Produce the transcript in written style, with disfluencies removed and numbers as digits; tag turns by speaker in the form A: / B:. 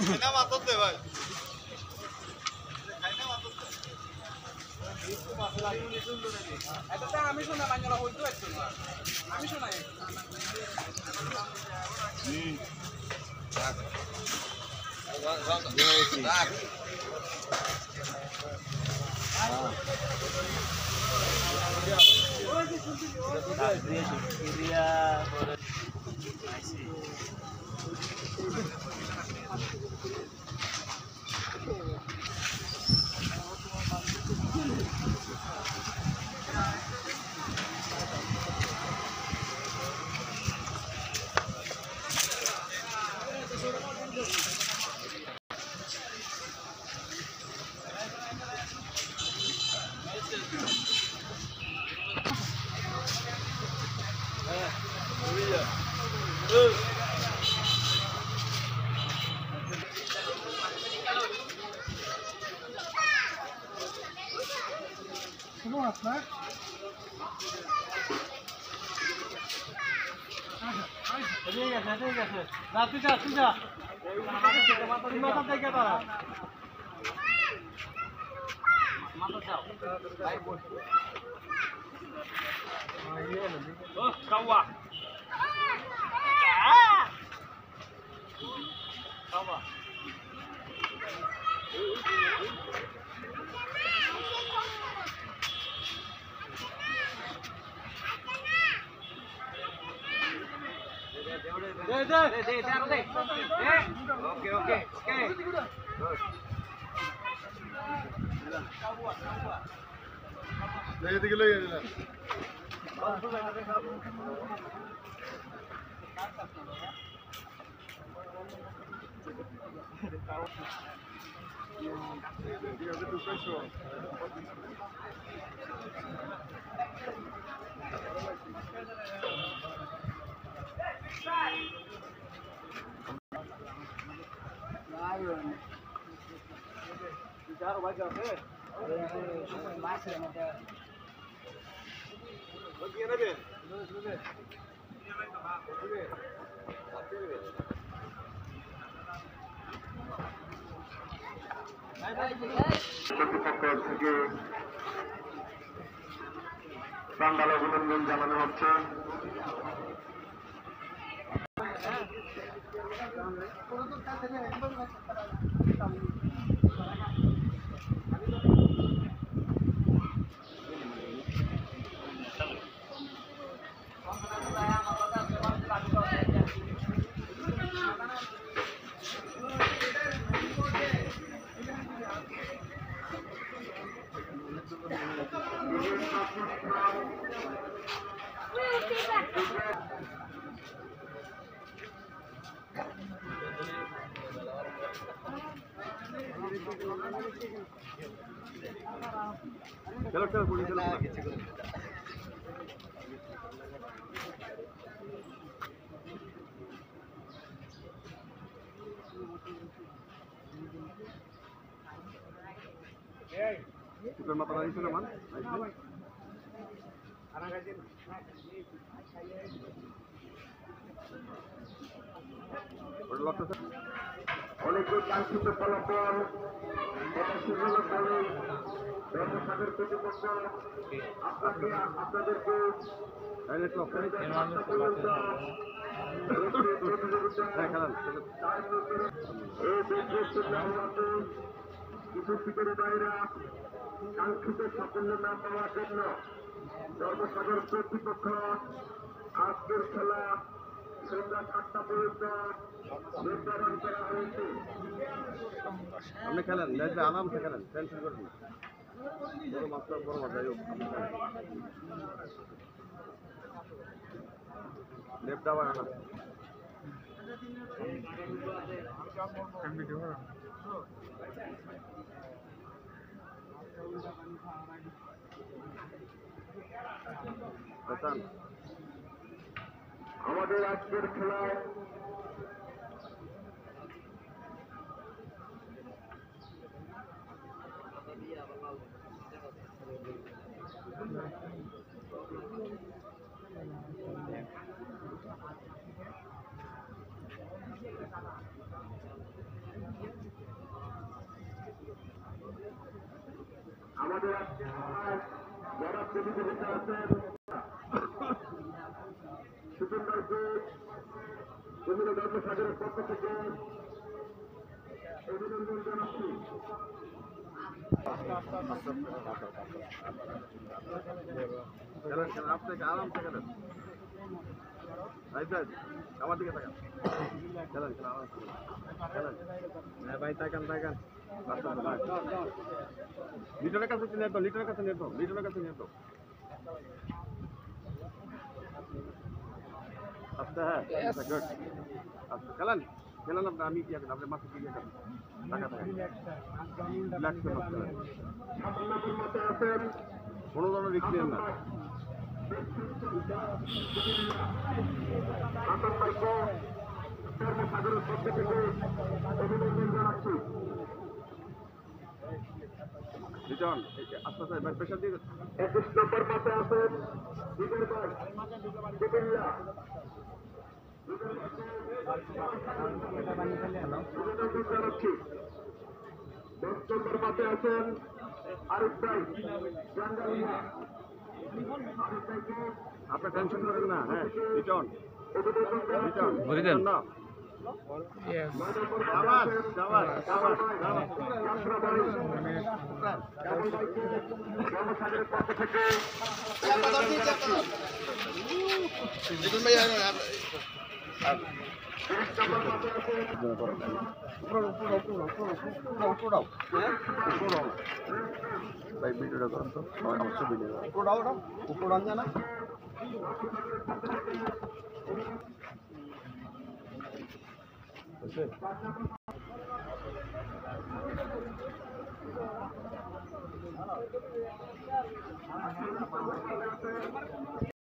A: খাইনা মাতত দে ভাই
B: এটা আমি শোনা বাংলা হইতো একটু আমি শোনাই আপনার ঠিক আছে তুই যা মাথা থেকে তারা মাথা যাও কাওয়া কাওয়া Okay.
A: এদিকে লই যা কর্তৃপক্ষ থেকে বাঙ্গাল অভিনন্দন জানানো হচ্ছে। चलो पूरी चलो Bukan makanan itu teman. অনেক কাঙ্ক্ষিত ফলাফল এটা সুযোগ করে ধর্মসাগর কর্তৃপক্ষ আপনাদেরকে কিছু শিকারী ভাইরা কাঙ্ক্ষিত সাফল্য না পাওয়ার জন্য ধর্মসাগর কর্তৃপক্ষ আজকের খেলা সন্ধ্যা 7টা পর্যন্ত নির্ধারণ করা হয়েছে। আপনি খেলেন আরামসে খেলেন, টেনশন করবেন বড় মাত্রা বড় মাত্রা লেফট আবার আনা আমাদের আজকের খেলায় আমাদের আজকে যারা প্রতিযোগিতা আছেন সুকুন্দারকে কুমিল্লা ধর্মসাগরের পক্ষ থেকে অভিনন্দন জানাচ্ছি।
C: আপনাকে আরাম থেকে দেন আমার দিকে তাকান খেলেন আরাম খেলেন হ্যাঁ ভাই তাকান লিটনের কাছে নিয়ে তো লিটনের কাছে নিয়ে তো আচ্ছা হ্যাঁ গুড আচ্ছা খেলেন আপনি আমি কি আছেন আপনার মাথা কি আছেন টাকা রিল্যাক্স করে খেলেন কোনো ধরনের রিস্ক নেন না
A: ধর্মসাগরের পক্ষ থেকে অভিনন্দন জানাচ্ছি।
C: লিটন আস্তে আস্তে প্রেশার দিয়ে
A: 21 নম্বর মাঠে আছেন বিজয় ভাই কুমিল্লা অভিনন্দন জানাচ্ছি। 10 নম্বর মাঠে আছেন আরিফ ভাই জাঙ্গালিয়া আরিফ ভাইকে
C: আপনার টেনশন করেন না হ্যাঁ লিটন
A: অভিনন্দন জানাচ্ছি।
C: লিটন না
A: সাবাস
C: সাবাস সাবাস সাবাস
A: ধর্মসাগরের পক্ষ থেকে
C: ভাই ভিডিওটা করেন তো আমার ছবি নেই উপরাও জানা